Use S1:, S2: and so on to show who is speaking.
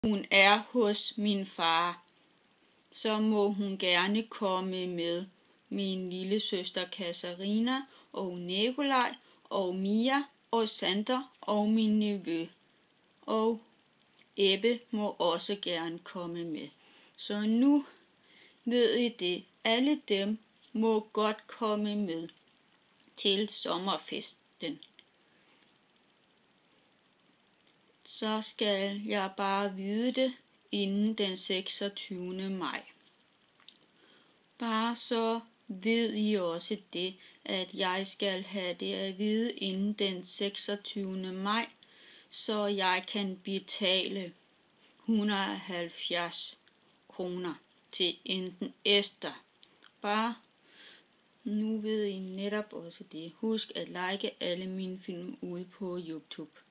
S1: hun er hos min far, så må hun gerne komme med. Min lille søster Katarina og Nikolaj og Mia og Sander og min nevø. Og Ebbe må også gerne komme med. Så nu ved I det. Alle dem må godt komme med til sommerfesten. Så skal jeg bare vide det inden den 26. maj. Bare så ved I også det, at jeg skal have det at vide inden den 26. maj, så jeg kan betale 170 kroner til enten Esther. Bare nu ved I netop også det. Husk at like alle mine film ude på YouTube.